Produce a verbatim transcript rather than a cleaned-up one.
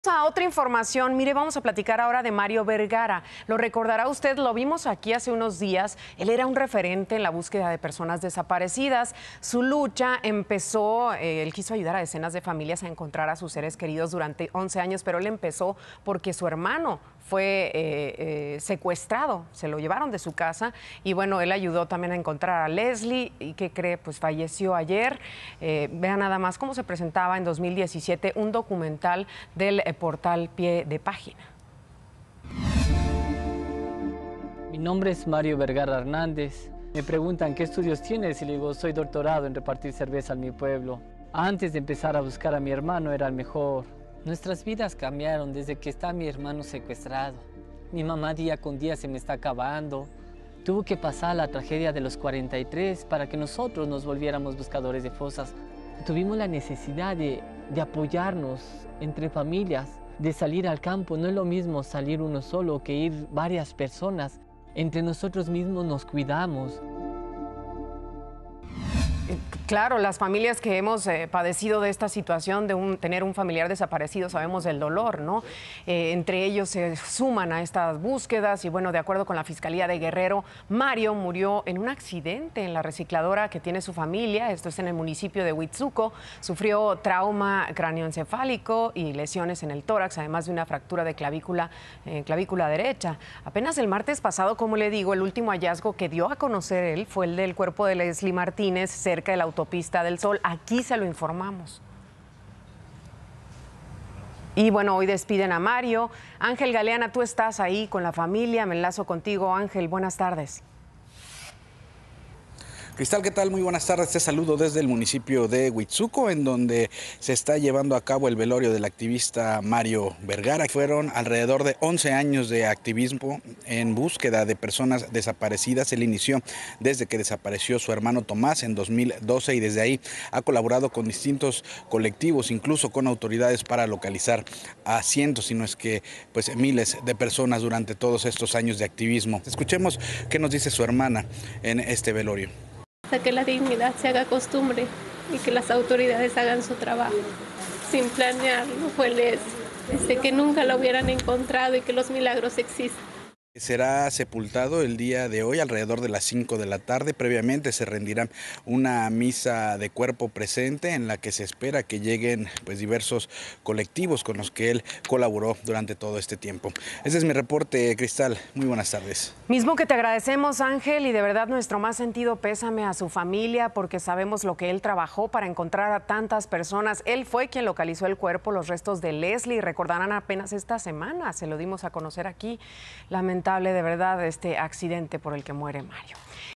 A otra información, mire, vamos a platicar ahora de Mario Vergara. Lo recordará usted, lo vimos aquí hace unos días. Él era un referente en la búsqueda de personas desaparecidas. Su lucha empezó, eh, él quiso ayudar a decenas de familias a encontrar a sus seres queridos durante once años, pero él empezó porque su hermano fue eh, eh, secuestrado, se lo llevaron de su casa y bueno, él ayudó también a encontrar a Leslie y ¿qué cree? Pues falleció ayer. Eh, vean nada más cómo se presentaba en dos mil diecisiete un documental del portal Pie de Página. Mi nombre es Mario Vergara Hernández. Me preguntan qué estudios tienes y le digo, soy doctorado en repartir cerveza en mi pueblo. Antes de empezar a buscar a mi hermano era el mejor. Nuestras vidas cambiaron desde que está mi hermano secuestrado. Mi mamá día con día se me está acabando. Tuvo que pasar la tragedia de los cuarenta y tres para que nosotros nos volviéramos buscadores de fosas. Tuvimos la necesidad de, de apoyarnos entre familias, de salir al campo. No es lo mismo salir uno solo que ir varias personas. Entre nosotros mismos nos cuidamos. Claro, las familias que hemos eh, padecido de esta situación de un, tener un familiar desaparecido sabemos del dolor, ¿no? Eh, entre ellos se suman a estas búsquedas y bueno, de acuerdo con la Fiscalía de Guerrero, Mario murió en un accidente en la recicladora que tiene su familia, esto es en el municipio de Huitzuco, sufrió trauma cráneoencefálico y lesiones en el tórax, además de una fractura de clavícula, eh, clavícula derecha. Apenas el martes pasado, como le digo, el último hallazgo que dio a conocer él fue el del cuerpo de Leslie Martínez cerca de la Autopista del Sol. Aquí se lo informamos. Y bueno, hoy despiden a Mario. Ángel Galeana, tú estás ahí con la familia. Me enlazo contigo, Ángel. Buenas tardes. Cristal, ¿qué tal? Muy buenas tardes. Te saludo desde el municipio de Huitzuco, en donde se está llevando a cabo el velorio del activista Mario Vergara. Fueron alrededor de once años de activismo en búsqueda de personas desaparecidas. Él inició desde que desapareció su hermano Tomás en dos mil doce y desde ahí ha colaborado con distintos colectivos, incluso con autoridades para localizar a cientos, si no es que pues miles de personas durante todos estos años de activismo. Escuchemos qué nos dice su hermana en este velorio. Que la dignidad se haga costumbre y que las autoridades hagan su trabajo sin planearlo. Fue desde que nunca lo hubieran encontrado y que los milagros existen. Será sepultado el día de hoy alrededor de las cinco de la tarde. Previamente se rendirá una misa de cuerpo presente en la que se espera que lleguen pues diversos colectivos con los que él colaboró durante todo este tiempo. Ese es mi reporte, Cristal. Muy buenas tardes. Mismo que te agradecemos, Ángel, y de verdad nuestro más sentido pésame a su familia porque sabemos lo que él trabajó para encontrar a tantas personas. Él fue quien localizó el cuerpo, los restos de Leslie. Recordarán apenas esta semana, se lo dimos a conocer aquí. Lamentable de verdad este accidente por el que muere Mario.